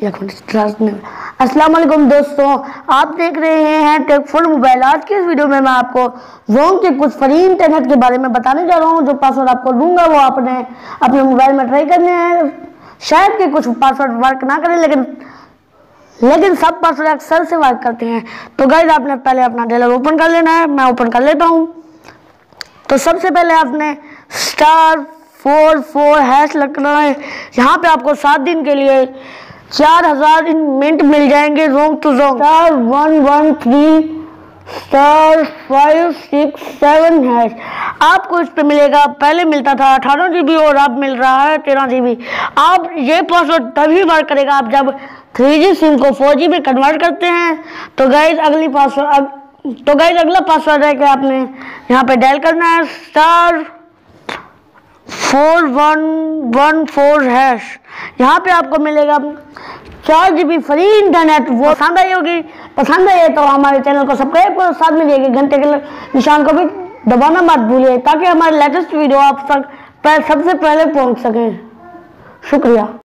अस्सलाम वालेकुम दोस्तों, आप देख रहे हैं टेकफुल मोबाइल। आज की इस वीडियो में मैं आपको जोम के कुछ फ्री इंटरनेट के बारे में बताने जा रहा हूं। जो पासवर्ड आपको दूंगा वो आपने अपने मोबाइल में ट्राई करने हैं। शायद कि कुछ पासवर्ड वर्क ना करें, लेकिन सब पासवर्ड अक्सर से वर्क करते हैं। तो गाइस, आपने पहले अपना डायलर ओपन कर लेना है। मैं ओपन कर लेता हूँ। तो सबसे पहले आपने *44# लगना है। यहाँ पे आपको 7 दिन के लिए 4000 मिनट मिल जाएंगे रोम टू रोम। *113*567# आपको इस पे मिलेगा। पहले मिलता था 18 GB और अब मिल रहा है 13 GB। आप ये पासवर्ड तभी वर्क करेगा आप जब 3G सिम को 4G में कन्वर्ट करते हैं। तो गाइज अगला पासवर्ड है कि आपने यहाँ पे डायल करना है *4114#। यहाँ पे आपको मिलेगा 4 GB फ्री इंटरनेट। वो पसंद आई होगी, पसंद आई तो हमारे चैनल को सब्सक्राइब करो, साथ में दिए घंटे के निशान को भी दबाना मत भूलिए, ताकि हमारे लेटेस्ट वीडियो आप तक सबसे पहले पहुँच सके। शुक्रिया।